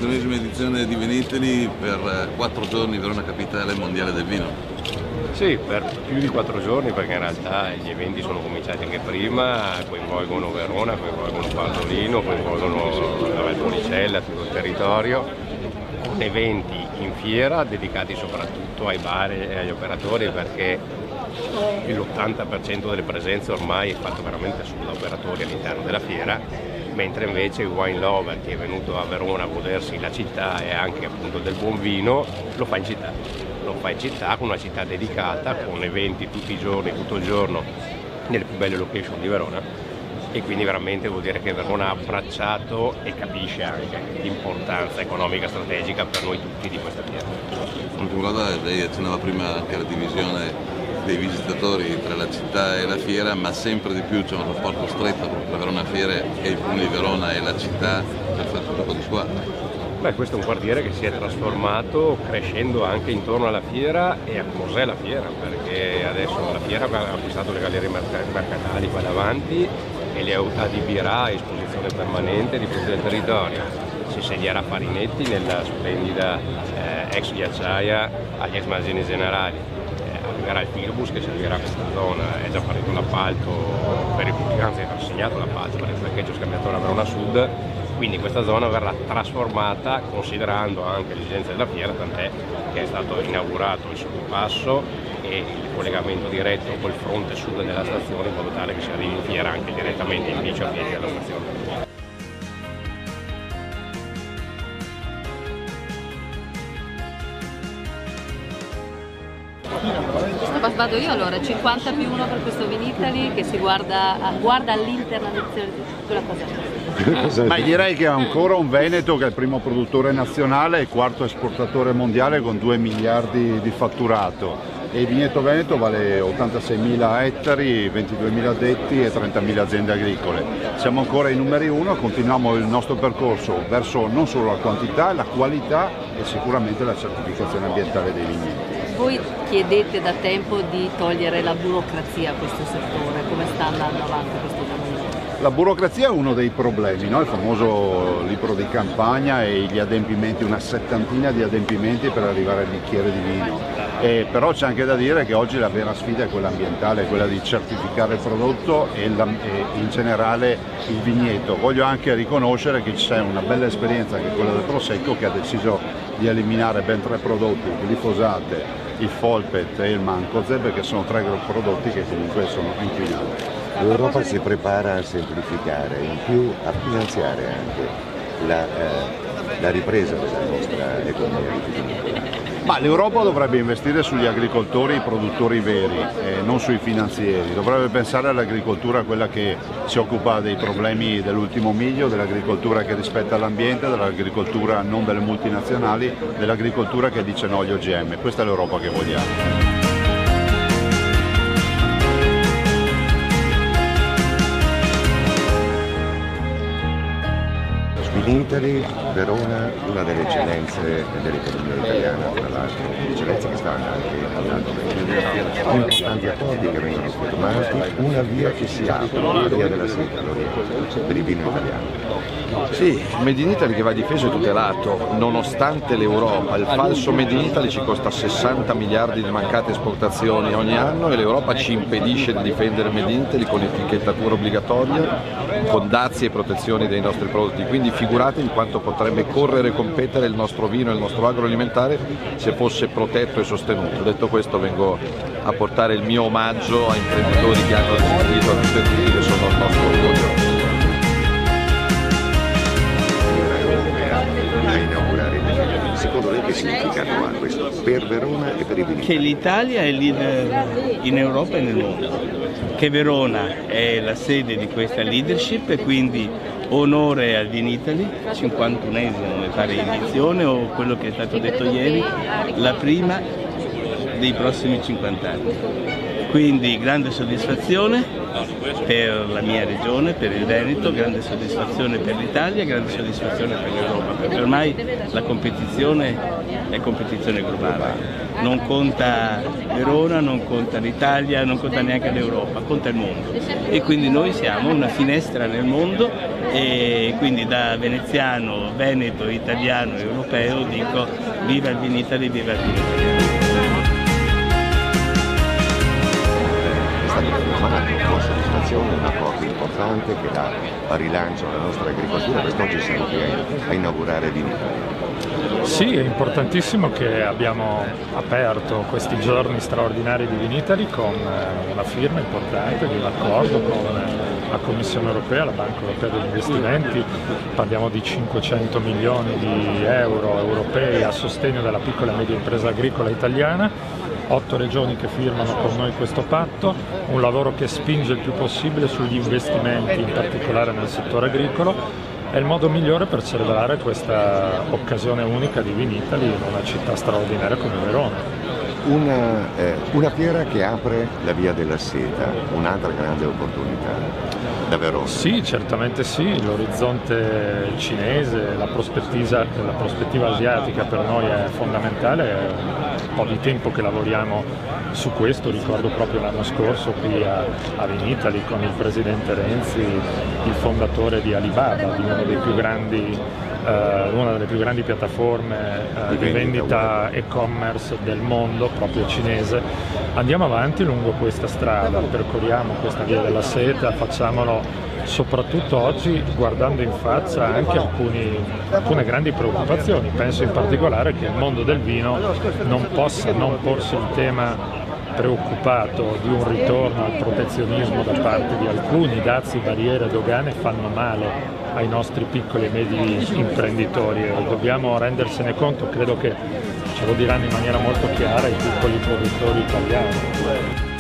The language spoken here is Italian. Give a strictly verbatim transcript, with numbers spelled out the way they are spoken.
ventunesima edizione di Vinitaly per quattro giorni Verona Capitale Mondiale del Vino. Sì, per più di quattro giorni, perché in realtà gli eventi sono cominciati anche prima, coinvolgono Verona, coinvolgono Paldolino, coinvolgono la Valpolicella, tutto il territorio, con eventi in fiera dedicati soprattutto ai bar e agli operatori, perché l'ottanta per cento delle presenze ormai è fatto veramente solo da operatori all'interno della fiera, mentre invece il wine lover che è venuto a Verona a godersi la città e anche appunto del buon vino lo fa in città, lo fa in città con una città dedicata, con eventi tutti i giorni, tutto il giorno nelle più belle location di Verona, e quindi veramente vuol dire che Verona ha abbracciato e capisce anche l'importanza economica e strategica per noi tutti di questa fiera. L'ultima cosa, lei accennava prima anche alla divisione dei visitatori tra la città e la fiera, ma sempre di più c'è un rapporto stretto tra la Verona Fiera e il Comune di Verona e la città per fare un gioco di squadra. Beh, questo è un quartiere che si è trasformato crescendo anche intorno alla fiera e a cos'è la fiera, perché adesso la fiera ha acquistato le gallerie mercatali qua davanti e le adibirà a esposizione permanente di tutto il territorio. Si sedierà Farinetti nella splendida eh, ex ghiacciaia agli ex magazzini generali. Arriverà il Filbus che servirà questa zona, è già partito l'appalto per il anzi è assegnato l'appalto per il parcheggio scambiatore a Verona Sud, quindi questa zona verrà trasformata considerando anche le esigenze della fiera, tant'è che è stato inaugurato il sottopasso e il collegamento diretto col fronte sud della stazione, in modo tale che si arrivi in fiera anche direttamente in bici a piedi dalla stazione. Vado io allora, cinquanta più uno per questo Vinitaly che si guarda, guarda all'internalizzazione sulla cosa. Ma direi che è ancora un Veneto che è il primo produttore nazionale e quarto esportatore mondiale con due miliardi di fatturato. E il vigneto Veneto vale ottantaseimila ettari, ventiduemila addetti e trentamila aziende agricole. Siamo ancora i numeri uno, continuiamo il nostro percorso verso non solo la quantità, la qualità e sicuramente la certificazione ambientale dei vigneti. Voi chiedete da tempo di togliere la burocrazia a questo settore, come sta andando avanti questo cammino? La burocrazia è uno dei problemi, no? Il famoso libro di campagna e gli adempimenti, una settantina di adempimenti per arrivare al bicchiere di vino. E però c'è anche da dire che oggi la vera sfida è quella ambientale, quella di certificare il prodotto e, la, e in generale il vigneto. Voglio anche riconoscere che c'è una bella esperienza, che è quella del Prosecco, che ha deciso di eliminare ben tre prodotti, il glifosate, il Folpet e il Mancozeb, che sono tre prodotti che comunque sono inquinanti. L'Europa si prepara a semplificare, in più a finanziare anche la, eh, la ripresa della nostra economia. Ma l'Europa dovrebbe investire sugli agricoltori, i produttori veri, e non sui finanzieri. Dovrebbe pensare all'agricoltura, quella che si occupa dei problemi dell'ultimo miglio, dell'agricoltura che rispetta l'ambiente, dell'agricoltura non delle multinazionali, dell'agricoltura che dice no agli O G M. Questa è l'Europa che vogliamo. Vinitaly, Verona, una delle eccellenze dell'economia italiana, tra l'altro, eccellenze che stanno anche andando bene. Importanti accordi che vengono firmati, una via che si apre, la via della seta, per il vino italiano. Sì, il Made in Italy che va difeso e tutelato, nonostante l'Europa. Il falso Made in Italy ci costa sessanta miliardi di mancate esportazioni ogni anno e l'Europa ci impedisce di difendere il Made in Italy con etichettatura obbligatoria, con dazi e protezioni dei nostri prodotti. Quindi figuratevi quanto potrebbe correre e competere il nostro vino e il nostro agroalimentare se fosse protetto e sostenuto. Detto questo, vengo a portare il mio omaggio a imprenditori che hanno resistito a tutti e tutti, che sono il nostro orgoglio. Secondo lei che significato ha questo per Verona e per i Vinitaly? Che l'Italia è leader in Europa e nel mondo, che Verona è la sede di questa leadership e quindi onore al Vinitaly, cinquantunesimo mi pare edizione o quello che è stato detto ieri, la prima dei prossimi cinquanta anni. Quindi grande soddisfazione per la mia regione, per il Veneto, grande soddisfazione per l'Italia, grande soddisfazione per l'Europa, perché ormai la competizione è competizione globale. non conta Verona, non conta l'Italia, non conta neanche l'Europa, conta il mondo. E quindi noi siamo una finestra nel mondo e quindi da veneziano, veneto, italiano, europeo dico viva il Vinitaly, viva il Vinitaly. Con soddisfazione un accordo importante che dà rilancio alla nostra agricoltura. Quest'oggi siamo qui a inaugurare Vinitaly. Sì, è importantissimo che abbiamo aperto questi giorni straordinari di Vinitaly con una firma importante di un accordo con la Commissione Europea, la Banca Europea degli Investimenti. Parliamo di cinquecento milioni di euro europei a sostegno della piccola e media impresa agricola italiana. Otto regioni che firmano con noi questo patto, un lavoro che spinge il più possibile sugli investimenti, in particolare nel settore agricolo. È il modo migliore per celebrare questa occasione unica di Vinitaly in una città straordinaria come Verona. Una, eh, una fiera che apre la via della seta, un'altra grande opportunità da Verona. Sì, certamente sì, l'orizzonte cinese, la prospettiva, la prospettiva asiatica per noi è fondamentale, è un po' di tempo che lavoriamo su questo, ricordo proprio l'anno scorso qui a, a Vinitaly con il presidente Renzi, il fondatore di Alibaba, di uno dei più grandi Uh, una delle più grandi piattaforme uh, di vendita e-commerce del mondo, proprio cinese. Andiamo avanti lungo questa strada, percorriamo questa via della seta, facciamolo soprattutto oggi guardando in faccia anche alcuni, alcune grandi preoccupazioni. Penso in particolare che il mondo del vino non possa non porsi il tema preoccupato di un ritorno al protezionismo da parte di alcuni. Dazi, barriere, dogane fanno male ai nostri piccoli e medi imprenditori e dobbiamo rendersene conto, credo che ce lo diranno in maniera molto chiara i piccoli produttori italiani.